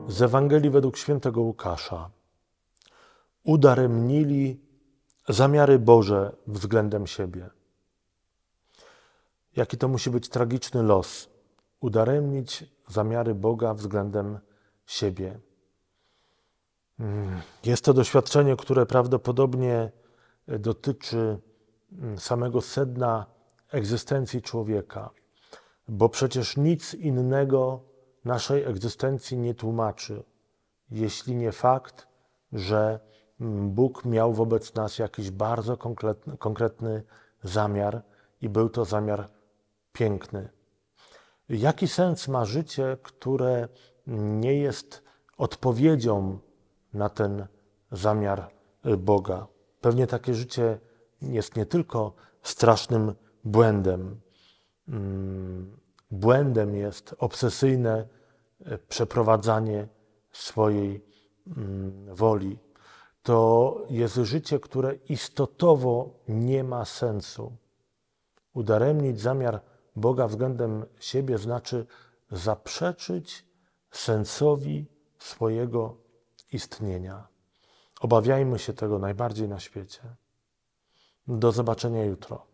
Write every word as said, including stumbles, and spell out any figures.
Z Ewangelii według świętego Łukasza. Udaremnili zamiary Boże względem siebie. Jaki to musi być tragiczny los, udaremnić zamiary Boga względem siebie. Jest to doświadczenie, które prawdopodobnie dotyczy samego sedna egzystencji człowieka, bo przecież nic innego naszej egzystencji nie tłumaczy, jeśli nie fakt, że Bóg miał wobec nas jakiś bardzo konkretny, konkretny zamiar i był to zamiar piękny. Jaki sens ma życie, które nie jest odpowiedzią na ten zamiar Boga? Pewnie takie życie jest nie tylko strasznym błędem. Błędem jest obsesyjne przeprowadzanie swojej woli. To jest życie, które istotowo nie ma sensu. Udaremnić zamiar Boga względem siebie znaczy zaprzeczyć sensowi swojego istnienia. Obawiajmy się tego najbardziej na świecie. Do zobaczenia jutro.